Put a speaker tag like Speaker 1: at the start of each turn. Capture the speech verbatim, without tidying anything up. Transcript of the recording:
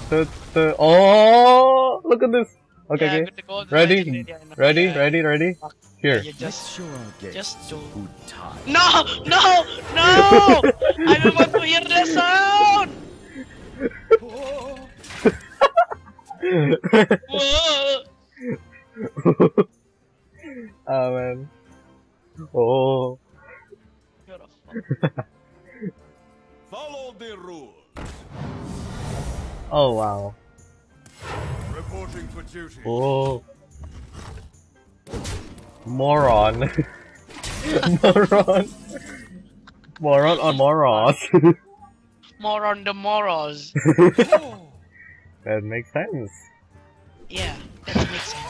Speaker 1: the, the, oh, look at this. Okay,
Speaker 2: Yeah,
Speaker 1: okay.
Speaker 2: good to go.
Speaker 1: Ready?
Speaker 2: Ready,
Speaker 1: Ready?
Speaker 2: yeah.
Speaker 1: Ready? Ready? Here.
Speaker 2: You just,
Speaker 3: Sure I'll get
Speaker 2: just do.
Speaker 3: good time.
Speaker 2: No! No! No! I don't want to hear the sound! Whoa.
Speaker 1: Oh man. Oh.
Speaker 2: You're a fuck.
Speaker 4: Follow the rules.
Speaker 1: Oh wow.
Speaker 4: Reporting for duty.
Speaker 1: Oh. Moron. Moron. Moron on Moroes.
Speaker 2: Moron the Moroes.
Speaker 1: That makes sense.
Speaker 2: Yeah, that makes sense.